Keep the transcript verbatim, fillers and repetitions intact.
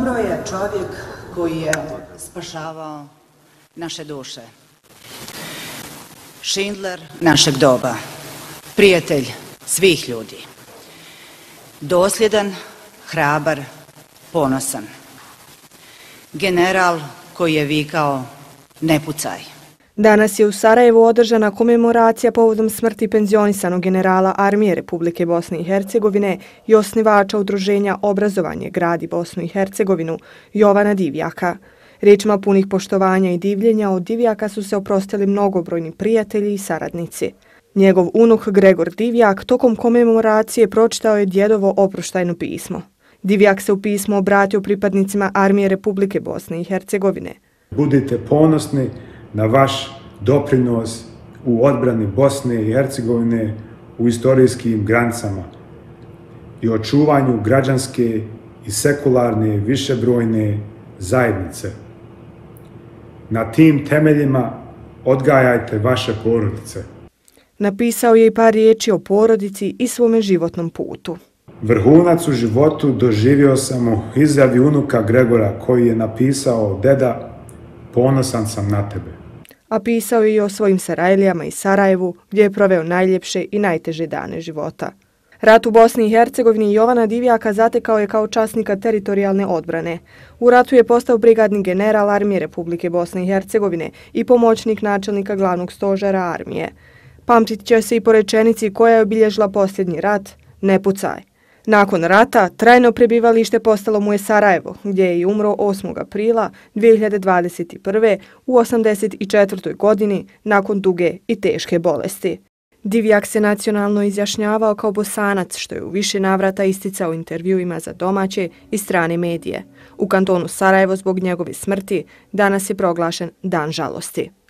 Umro je čovjek koji je spašavao naše duše. Schindler našeg doba, prijatelj svih ljudi. Dosljedan, hrabar, ponosan. General koji je vikao ne pucaj. Danas je u Sarajevu održana komemoracija povodom smrti penzionisanog generala Armije Republike Bosne i Hercegovine i osnivača udruženja Obrazovanje gradi Bosnu i Hercegovinu Jovana Divjaka. Riječima punih poštovanja i divljenja od Divjaka su se oprostili mnogobrojni prijatelji i saradnici. Njegov unuk Gregor Divjak tokom komemoracije pročitao je djedovo oproštajno pismo. Divjak se u pismu obratio pripadnicima Armije Republike Bosne i Hercegovine. Budite ponosni na vaš doprinos u odbrani Bosne i Hercegovine u istorijskim granicama i očuvanju građanske i sekularne višebrojne zajednice. Na tim temeljima odgajajte vaše porodice. Napisao je i par riječi o porodici i svome životnom putu. Vrhunac u životu doživio sam u izjavi unuka Gregora koji je napisao: deda, ponosan sam na tebe. A pisao je i o svojim Sarajlijama i Sarajevu, gdje je proveo najljepše i najteže dane života. Rat u Bosni i Hercegovini Jovana Divjaka zatekao je kao časnika teritorijalne odbrane. U ratu je postao brigadni general Armije Republike Bosne i Hercegovine i pomoćnik načelnika glavnog stožera armije. Pamtit će se i po rečenici koja je obilježila posljednji rat: ne pucaj. Nakon rata, trajno prebivalište postalo mu je Sarajevo, gdje je i umro osmog aprila dvije hiljade dvadeset prve. u osamdeset četvrtoj godini nakon duge i teške bolesti. Divjak se nacionalno izjašnjavao kao Bosanac, što je u više navrata isticao u intervjuima za domaće i strane medije. U kantonu Sarajevo zbog njegove smrti danas je proglašen Dan žalosti.